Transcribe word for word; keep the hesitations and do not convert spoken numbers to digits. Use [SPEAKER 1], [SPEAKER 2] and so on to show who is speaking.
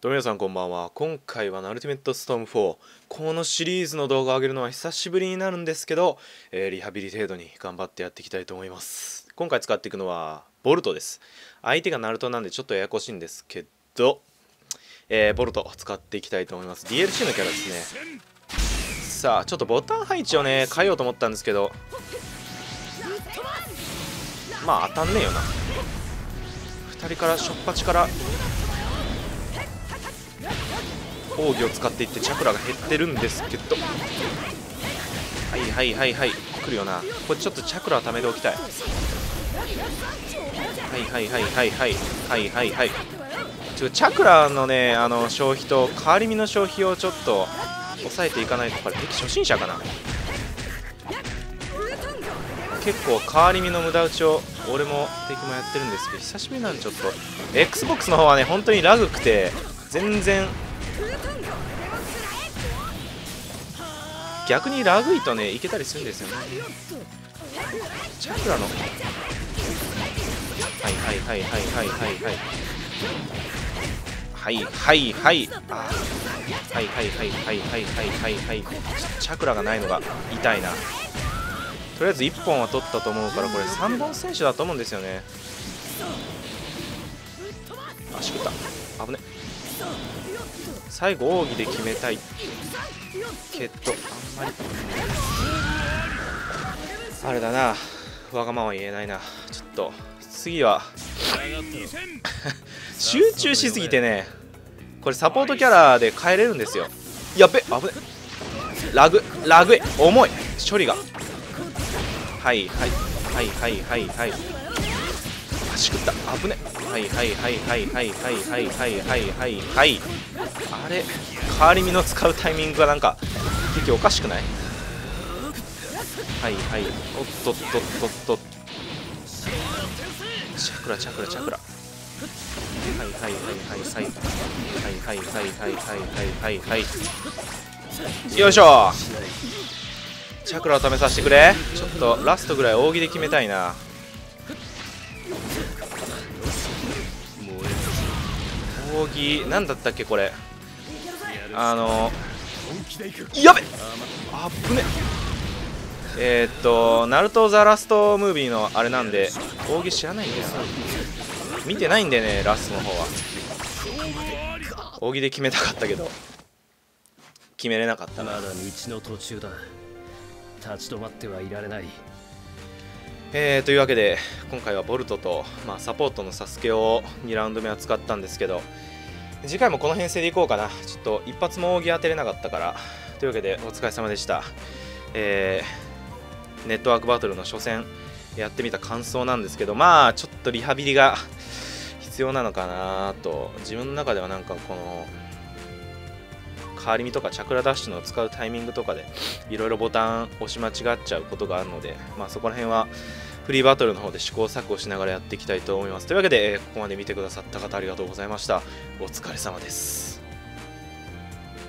[SPEAKER 1] どうも皆さんこんばんは。今回はアルティメットストームフォー、このシリーズの動画を上げるのは久しぶりになるんですけど、えー、リハビリ程度に頑張ってやっていきたいと思います。今回使っていくのはボルトです。相手がナルトなんでちょっとややこしいんですけど、えー、ボルトを使っていきたいと思います。 ディーエルシー のキャラですね。さあちょっとボタン配置をね変えようと思ったんですけど、まあ当たんねえよな。ふたりからしょっぱちから奥義を使っていってチャクラが減ってるんですけど、はいはいはいはい来るよな。これちょっとチャクラを貯めておきたい。はいはいはいはいはいはいはいはい。ちょチャクラのねあの消費と変わり身の消費をちょっと抑えていかないと。これ敵初心者かな。結構変わり身の無駄打ちを俺も敵もやってるんですけど、久しぶりなんでちょっと Xbox の方はね本当にラグくて全然逆にラグいとねいけたりするんですよね。チャクラのはいはいはいはいはいはいはいはいはいあはいはいはいはいはいはいはいはい。チャクラがないのが痛いな。とりあえずいっぽんは取ったと思うから、これさんぼん選手だと思うんですよね。あしくった危ね。最後奥義で決めたいけどあんまりあれだな、わがまま言えないな。ちょっと次は集中しすぎてね、これサポートキャラで変えれるんですよ。やっべ危ね。ラグラグい重い処理が。はいはいはいはいはいはいあしくった危ね。はいはいはいはいはいはいはいはいはいはいはい。あれ変わり身の使うタイミングがなんか敵おかしくない？はいはいおっとっとっとっとチャクラチャクラチャクラはいはいはいはいはいはいはいはいはいはいはいはいよいしょ。チャクラを試させてくれ。ちょっとラストぐらい扇で決めたいな。扇なんだったっけこれ。あのやべあぶね。えー、っとナルトザラストムービーのあれなんで扇知らないんだよな。見てないんでねラストの方は。扇で決めたかったけど決めれなかったな。
[SPEAKER 2] まだ道の途中だ。立ち止まってはいられない。
[SPEAKER 1] えー、というわけで今回はボルトと、まあ、サポートのサスケをにラウンド目は使ったんですけど、次回もこの編成でいこうかな。ちょっと一発も扇当てれなかったから。というわけでお疲れ様でした。えー、ネットワークバトルの初戦やってみた感想なんですけど、まあちょっとリハビリが必要なのかなと。自分の中ではなんかこの変わり身とかチャクラダッシュの使うタイミングとかでいろいろボタン押し間違っちゃうことがあるので、まあ、そこら辺はフリーバトルの方で試行錯誤しながらやっていきたいと思います。というわけでここまで見てくださった方ありがとうございました。お疲れ様です。